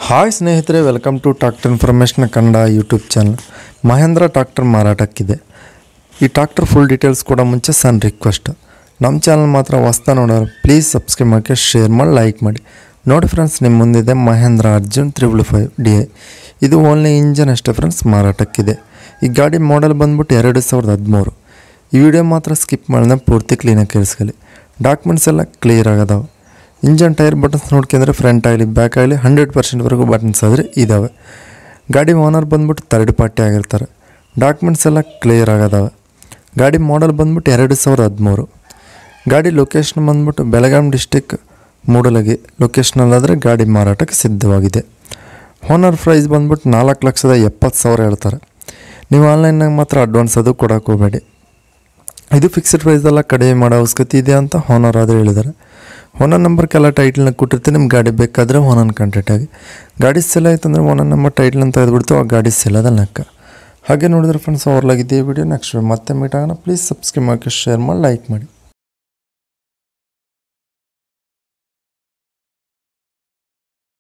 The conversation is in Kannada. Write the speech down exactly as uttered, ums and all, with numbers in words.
ಹಾಯ್ ಸ್ನೇಹಿತರೆ, welcome to tractor information Kannada YouTube channel. Mahindra tractor ಮಾರಾಟಕ್ಕಿದೆ. ಈ ಟ್ರಾಕ್ಟರ್ ಫುಲ್ ಡೀಟೇಲ್ಸ್ ಕೂಡ ಮುಂಚೆ ಸಣ್ಣ ರಿಕ್ವೆಸ್ಟ್, ನಮ್ಮ ಚಾನಲ್ ಮಾತ್ರ ಹೊಸ್ತಾ ನೋಡೋರು ಪ್ಲೀಸ್ ಸಬ್ಸ್ಕ್ರೈಬ್ ಮಾಡಿ, ಶೇರ್ ಮಾಡಿ, ಲೈಕ್ ಮಾಡಿ. ನೋಡಿ ಫ್ರೆಂಡ್ಸ್, ನಿಮ್ಮ ಮುಂದಿದೆ Mahindra Arjun triple five D I. ಇದು ಓನ್ಲಿ ಇಂಜನ್ ಅಷ್ಟೇ ಫ್ರೆಂಡ್ಸ್, ಮಾರಾಟಕ್ಕಿದೆ. ಈ ಗಾಡಿ ಮಾಡೆಲ್ ಬಂದ್ಬಿಟ್ಟು ಎರಡು ಸಾವಿರದ ಹದಿಮೂರು. ಈ ವಿಡಿಯೋ ಮಾತ್ರ ಸ್ಕಿಪ್ ಮಾಡಿದ್ರೆ ಪೂರ್ತಿ ಕ್ಲೀನಾಗಿ ಕೇಳಿಸ್ಕೊಳ್ಳಿ. ಡಾಕ್ಯುಮೆಂಟ್ಸ್ ಎಲ್ಲ ಕ್ಲಿಯರ್ ಆಗದಾವೆ. ಇಂಜನ್ ಟೈರ್ ಬಟನ್ಸ್ ನೋಡ್ಕೊಂಡ್ರೆ ಫ್ರಂಟ್ ಆಗಲಿ ಬ್ಯಾಕ್ ಆಗಲಿ ಹಂಡ್ರೆಡ್ ಪರ್ಸೆಂಟ್ವರೆಗೂ ಬಟನ್ಸ್ ಆದರೆ ಇದ್ದಾವೆ. ಗಾಡಿ ಓನರ್ ಬಂದ್ಬಿಟ್ಟು ಥರ್ಡ್ ಪಾರ್ಟಿ ಆಗಿರ್ತಾರೆ. ಡಾಕ್ಯುಮೆಂಟ್ಸ್ ಎಲ್ಲ ಕ್ಲಿಯರ್ ಆಗದಾವೆ. ಗಾಡಿ ಮಾಡೆಲ್ ಬಂದ್ಬಿಟ್ಟು ಎರಡು ಸಾವಿರದ ಹದಿಮೂರು. ಗಾಡಿ ಲೊಕೇಶನ್ ಬಂದ್ಬಿಟ್ಟು ಬೆಳಗಾವಿ ಡಿಸ್ಟಿಕ್ ಮೂಡಲಗಿ ಲೊಕೇಶನಲ್ಲಾದರೆ ಗಾಡಿ ಮಾರಾಟಕ್ಕೆ ಸಿದ್ಧವಾಗಿದೆ. ಓನರ್ ಪ್ರೈಸ್ ಬಂದ್ಬಿಟ್ಟು ನಾಲ್ಕು ಲಕ್ಷದ ಎಪ್ಪತ್ತು ಸಾವಿರ ಹೇಳ್ತಾರೆ. ನೀವು ಆನ್ಲೈನ್ನಾಗ ಮಾತ್ರ ಅಡ್ವಾನ್ಸ್ ಅದು ಕೊಡೋಕೆ ಹೋಗಬೇಡಿ. ಇದು ಫಿಕ್ಸ್ಡ್ ಪ್ರೈಸೆಲ್ಲ ಕಡಿಮೆ ಮಾಡೋ ಅವಶ್ಯಕತೆ ಇದೆ ಅಂತ ಓನರ್ ಆದರೂ ಹೇಳಿದ್ದಾರೆ. ಓನರ್ ನಂಬರ್ಗೆಲ್ಲ ಟೈಟ್ಲನ್ನ ಕೊಟ್ಟಿರ್ತೀನಿ. ನಿಮ್ಮ ಗಾಡಿ ಬೇಕಾದರೆ ಓನರ್ನ ಕಾಂಟ್ಯಾಕ್ಟ್ ಆಗಿ. ಗಾಡಿ ಸೆಲ್ ಆಯ್ತು ಅಂದರೆ ಓನರ್ ನಂಬರ್ ಟೈಟ್ಲನ್ನ ತೆಗೆದುಬಿಡ್ತು, ಆ ಗಾಡಿ ಸೆಲ್ ಅದ ಲೆಕ್ಕ. ಹಾಗೆ ನೋಡಿದ್ರೆ ಫ್ರೆಂಡ್ಸ್, ಅವ್ರಲಾಗಿದ್ದೇ ವಿಡಿಯೋ ನೆಕ್ಸ್ಟ್ ಮತ್ತೆ ಮೀಟ್ ಆಗೋಣ. ಪ್ಲೀಸ್ ಸಬ್ಸ್ಕ್ರೈಬ್ ಮಾಡಿ, ಶೇರ್ ಮಾಡಿ, ಲೈಕ್ ಮಾಡಿ.